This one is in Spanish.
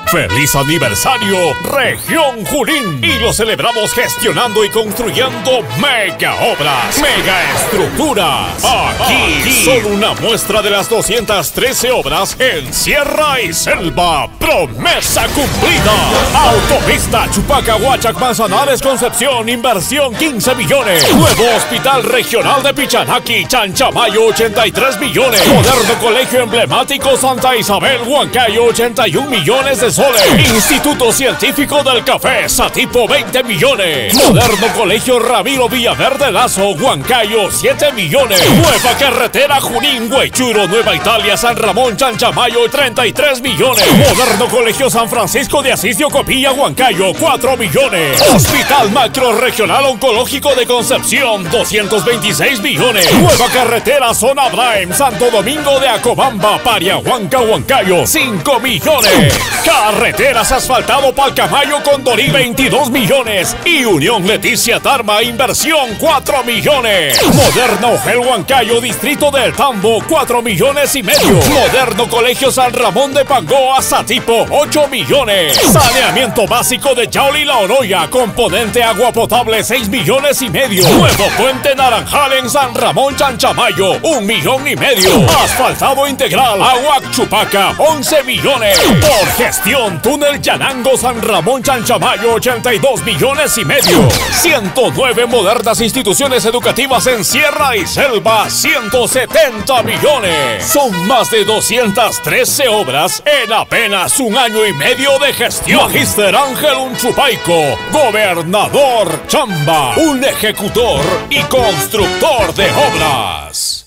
¡Feliz aniversario, Región Junín! Y lo celebramos gestionando y construyendo mega obras, mega estructuras. Aquí, solo una muestra de las 213 obras en Sierra y Selva. ¡Promesa cumplida! Autopista Chupaca, Huachac, Manzanares, Concepción, inversión 15 millones. Nuevo Hospital Regional de Pichanaki, Chanchamayo, 83 millones. Moderno Colegio Emblemático Santa Isabel, Huancayo, 81 millones de soles. Instituto Científico del Café, Satipo, 20 millones. Moderno Colegio Ramiro Villaverde Lazo, Huancayo, 7 millones. Nueva carretera Junín, Huaychuro, Nueva Italia, San Ramón, Chanchamayo, 33 millones. Moderno Colegio San Francisco de Asís, Copilla, Huancayo, 4 millones. Hospital Macro Regional Oncológico de Concepción, 226 millones. Nueva carretera Zona Braem, Santo Domingo de Acobamba, Pariahuanca, Huancayo, 5 millones. Carreteras asfaltado Palcamayo, Condorí, 22 millones. Y Unión Leticia Tarma, inversión 4 millones. Moderno Ojel Huancayo, Distrito del Tambo, 4 millones y medio. Moderno Colegio San Ramón de Pangoa, Satipo, 8 millones. Saneamiento básico de Yauli La Oroya, componente agua potable, 6 millones y medio. Nuevo puente Naranjal en San Ramón, Chanchamayo, 1 millón y medio. Asfaltado integral Aguac Chupaca, 11 millones. Por gestión Túnel Yanango San Ramón, Chanchamayo, 82 millones y medio. 109 modernas instituciones educativas en Sierra y Selva, 170 millones. Son más de 213 obras en apenas un año y medio de gestión. Magíster Ángel Unchupaico, gobernador Chamba, un ejecutor y constructor de obras.